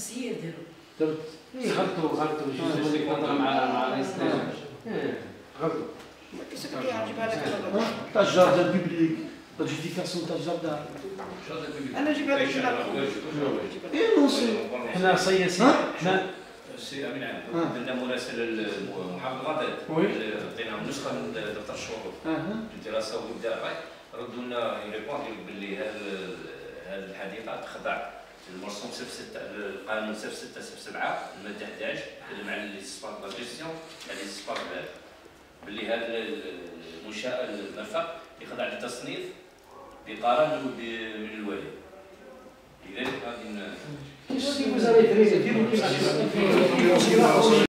التسيير ديالو. درت غلطوا شي كونطرا مع رئيس النجاح. غلطوا. تاع الجاردان بيبليك، لادجيديكاسيون تاع الجاردان. انا جيبها لك ايه نوصي. حنا سياسيين. حنا السي امين عام درنا مراسله لمحافظ غداد عطيناهم نسخه من دفتر الشروط الدراسه وبدا ردوا لنا يريبوندي باللي هذه الحديقه تخضع للمرسوم 6 القانون 6/7 الماده 11 مع ليسباس لا جيستيون تاع ليسباس باللي هذا المنشاه المرفق يخضع للتصنيف بقرار من الوالي. لذلك غادي